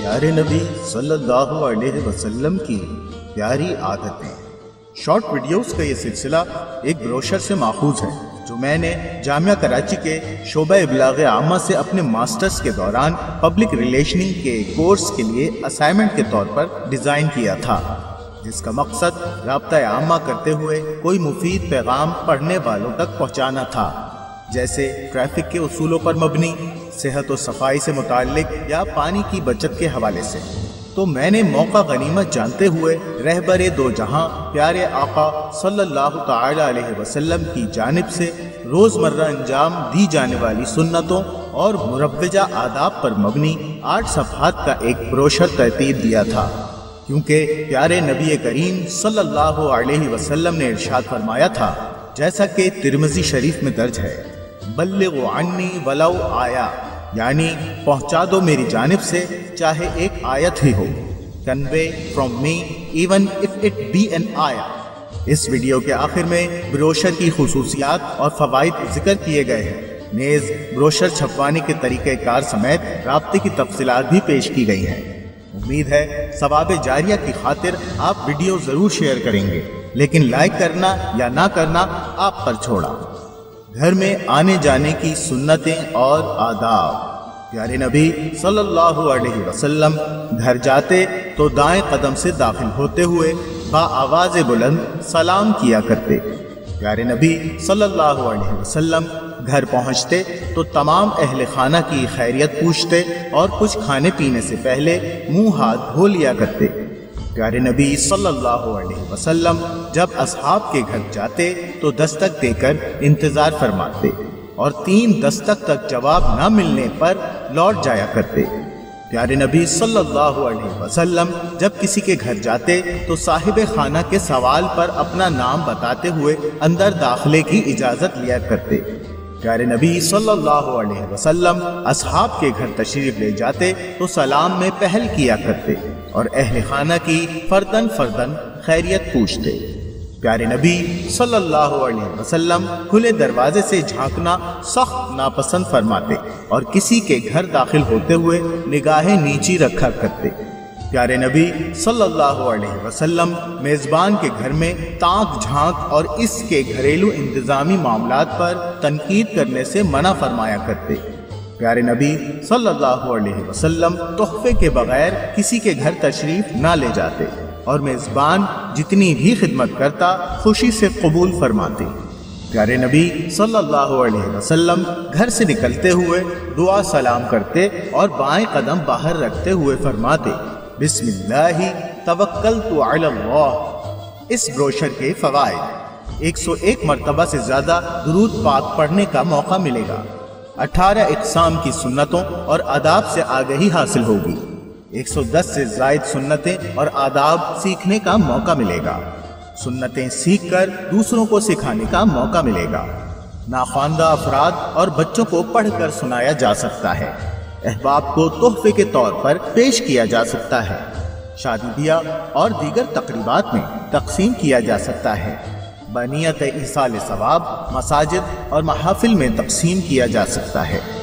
پیارے نبی صلی اللہ علیہ وسلم کی پیاری عادتیں۔ شارٹ ویڈیوز کا یہ سلسلہ ایک بروشر سے ماخوذ ہے جو میں نے جامعہ کراچی کے شعبہ ابلاغ عامہ سے اپنے ماسٹرز کے دوران پبلک ریلیشننگ کے کورس کے لیے اسائنمنٹ کے طور پر ڈیزائن کیا تھا، جس کا مقصد رابطہ عامہ کرتے ہوئے کوئی مفید پیغام پڑھنے والوں تک پہنچانا تھا، جیسے ٹریفک کے اصولوں پر مبنی، صحت و صفائی سے متعلق یا پانی کی بچت کے حوالے سے۔ تو میں نے موقع غنیمت جانتے ہوئے رہبر دو جہاں پیارے آقا صلی اللہ تعالی علیہ وسلم کی جانب سے روزمرہ انجام دی جانے والی سنتوں اور مروجہ آداب پر مبنی 8 صفحات کا ایک بروشر ترتیب دیا تھا، کیونکہ پیارے نبی کریم صلی اللہ علیہ وسلم نے ارشاد فرمایا تھا، جیسا کہ ترمذی شریف میں درج ہے، بلغوا عنی ولو آیا، یعنی پہنچا دو میری جانب سے چاہے ایک آیت ہی ہو، convey from me even if it be an آیا۔ اس ویڈیو کے آخر میں بروشر کی خصوصیات اور فوائد ذکر کیے گئے ہیں، نیز بروشر چھپوانے کے طریقہ کار سمیت رابطے کی تفصیلات بھی پیش کی گئی ہیں۔ امید ہے ثواب جاریہ کی خاطر آپ ویڈیو ضرور شیئر کریں گے، لیکن لائک کرنا یا نہ کرنا آپ پر چھوڑا۔ گھر میں آنے جانے کی سنتیں اور آداب۔ پیارے نبی صلی اللہ علیہ وسلم گھر جاتے تو دائیں قدم سے داخل ہوتے ہوئے با آواز بلند سلام کیا کرتے۔ پیارے نبی صلی اللہ علیہ وسلم گھر پہنچتے تو تمام اہل خانہ کی خیریت پوچھتے اور کچھ کھانے پینے سے پہلے منہ ہاتھ دھو لیا کرتے۔ پیارے نبی صلی اللہ علیہ وسلم جب اصحاب کے گھر جاتے تو دستک دے کر انتظار فرماتے اور 3 دستک تک جواب نہ ملنے پر لوٹ جایا کرتے۔ پیارے نبی صلی اللہ علیہ وسلم جب کسی کے گھر جاتے تو صاحب خانہ کے سوال پر اپنا نام بتاتے ہوئے اندر داخلے کی اجازت لیا کرتے۔ پیارے نبی صلی اللہ علیہ وسلم اصحاب کے گھر تشریف لے جاتے تو سلام میں پہل کیا کرتے اور اہل خانہ کی فردن فردن خیریت پوچھتے۔ پیارے نبی صلی اللہ علیہ وسلم کھلے دروازے سے جھانکنا سخت ناپسند فرماتے اور کسی کے گھر داخل ہوتے ہوئے نگاہیں نیچی رکھا کرتے۔ پیارے نبی صلی اللہ علیہ وسلم میزبان کے گھر میں تانک جھانک اور اس کے گھریلو انتظامی معاملات پر تنقید کرنے سے منع فرمایا کرتے۔ پیارے نبی صلی اللہ علیہ وسلم تحفے کے بغیر کسی کے گھر تشریف نہ لے جاتے اور میزبان جتنی بھی خدمت کرتا خوشی سے قبول فرماتے۔ پیارے نبی صلی اللہ علیہ وسلم گھر سے نکلتے ہوئے دعا سلام کرتے اور بائیں قدم باہر رکھتے ہوئے فرماتے، بسم اللہ توکلت علی اللہ۔ اس بروشر کے فوائد: 101 مرتبہ سے زیادہ درود پاک پڑھنے کا موقع ملے گا، 18 اقسام کی سنتوں اور آداب سے آگہی حاصل ہوگی، 110 سے زائد سنتیں اور آداب سیکھنے کا موقع ملے گا، سنتیں سیکھ کر دوسروں کو سکھانے کا موقع ملے گا، ناخواندہ افراد اور بچوں کو پڑھ کر سنایا جا سکتا ہے، احباب کو تحفے کے طور پر پیش کیا جا سکتا ہے، شادی بیاہ اور دیگر تقریبات میں تقسیم کیا جا سکتا ہے، بنیت ایصال ثواب مساجد اور محافل میں تقسیم کیا جا سکتا ہے۔